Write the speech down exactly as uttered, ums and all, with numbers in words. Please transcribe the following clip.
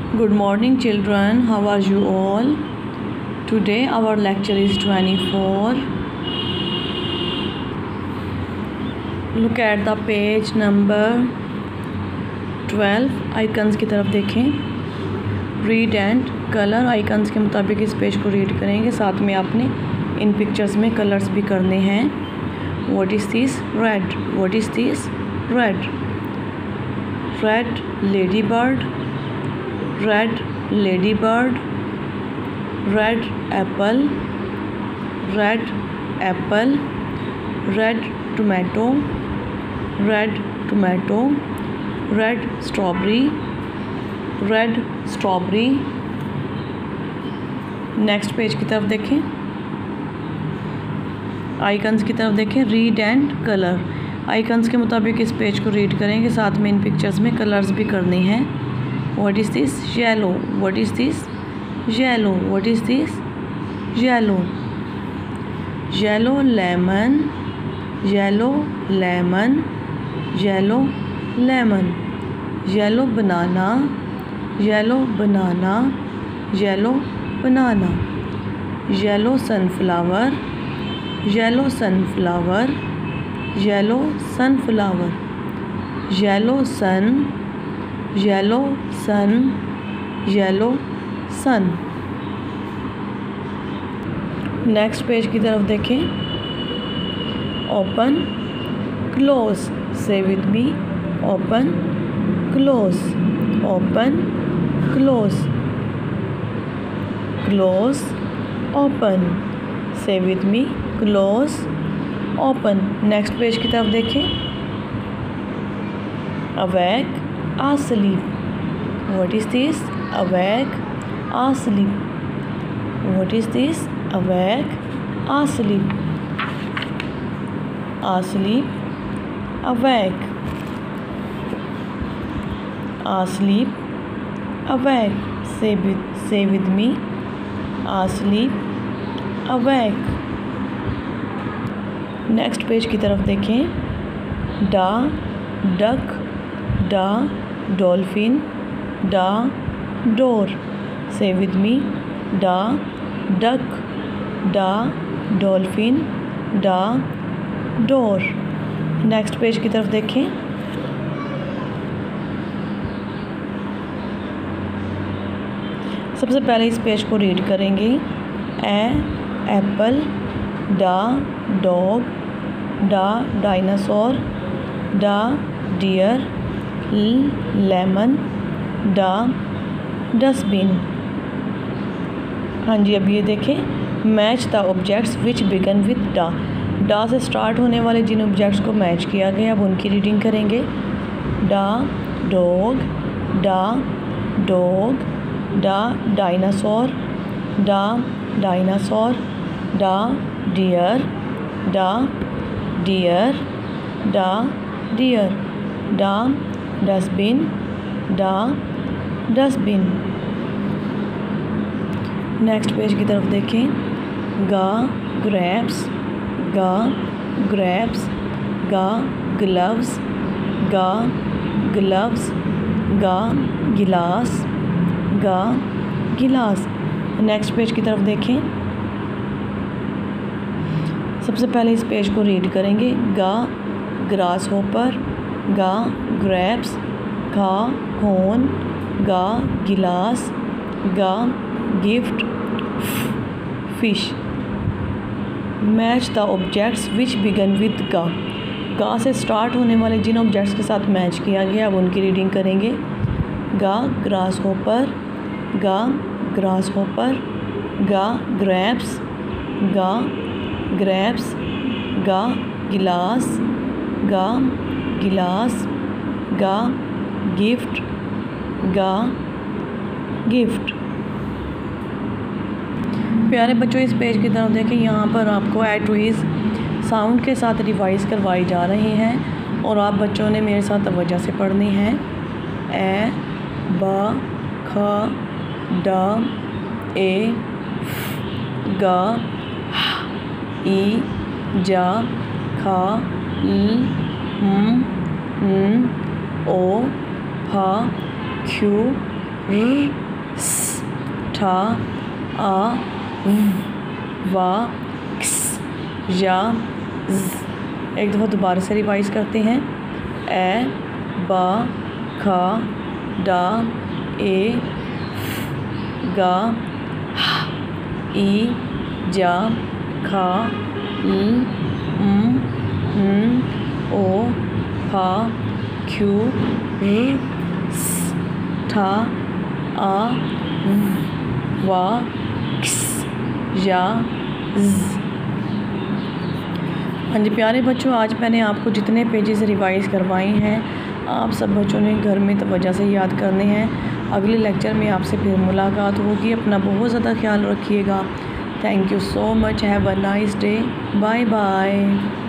Good morning children, how are you all? Today our lecture is twenty-four. Look at the page number twelve. Icons की तरफ देखें. Read and colour. Icons के मुताबिक इस page को read करेंगे. साथ में आपने इन पिक्चर्स में कलर्स भी करने हैं. What is this? Red. What is this? Red. Red ladybird. Red ladybird. Red apple. Red apple. Red tomato. Red tomato. Red strawberry. Red strawberry. Next page की तरफ देखें. आइकन्स की तरफ देखें. Read and colour. आइकन्स के मुताबिक इस page को रीड करेंगे. साथ में इन पिक्चर्स में कलर्स भी करने हैं. What is this? Yellow. What is this? Yellow. What is this? Yellow. Yellow lemon. Yellow lemon. Yellow lemon. Yellow banana. Yellow banana. Yellow banana. Yellow sunflower. Yellow sunflower. Yellow sunflower. Yellow sun. Yellow sun. Yellow sun. Next page की तरफ देखें. Open close. Say with me. Open close. Open close. Close open. Say with me. Close open. Next page की तरफ देखें. Awake asleep. What is this? Awake asleep. What is this? Awake asleep. Asleep awake. Asleep awake. Say with say with me. Asleep awake. Next page की तरफ देखें. डा duck. डा dolphin. डा door. से विद मी. डा डक. डा डॉल्फिन. डा डोर. नेक्स्ट पेज की तरफ देखें. सबसे पहले इस पेज को रीड करेंगे. A apple. Duh dog. Duh dinosaur. Duh deer. Lemon. Duh dustbin. हाँ जी, अब ये देखें. Match the objects which begin with duh. Duh से स्टार्ट होने वाले जिन ऑब्जेक्ट्स को मैच किया गया अब उनकी रीडिंग करेंगे. डा डॉग. डा डॉग. Duh dinosaur. डा डायनासोर. Duh dear. डा डियर. डा डियर. डा डस्टबिन. डा डस्टबिन. नेक्स्ट पेज की तरफ देखें. गा ग्रेप्स. Guh grapes. गा ग्लव्स. गा ग्लव्स. गा गिलास. गा गिलास. नेक्स्ट पेज की तरफ देखें. सबसे पहले इस पेज को रीड करेंगे. Guh grasshopper. Guh grapes. घा कोन. Guh glass. Guh gift. Fish. Match the objects which begin with guh. Guh से स्टार्ट होने वाले जिन ऑब्जेक्ट्स के साथ मैच किया गया अब उनकी रीडिंग करेंगे. Guh grasshopper. Guh grasshopper. Guh grapes. Guh grapes. Guh glass. गा गिलास. Guh gift. गा गिफ्ट. प्यारे बच्चों, इस पेज की तरफ देखें. यहाँ पर आपको एटवीज़ साउंड के साथ रिवाइज करवाई जा रही हैं और आप बच्चों ने मेरे साथ तवज्जो से पढ़नी है. ए बा खा डा ए गा ई जा खा ल म न ओ फा क्यू र स ठा आ वा क्स या ज। एक दफ़ा दोबारा से रिवाइज़ करते हैं। ए बा खा डा ए गा हा ई जा खा ल म न ओ फा क्यू र स ठा आ वा क्स या ज। हाँ जी प्यारे बच्चों, आज मैंने आपको जितने पेजेस रिवाइज़ करवाए हैं आप सब बच्चों ने घर में तवज्जो से याद करने हैं। अगले लेक्चर में आपसे फिर मुलाकात होगी। अपना बहुत ज़्यादा ख्याल रखिएगा। Thank you so much. Have a nice day. Bye bye.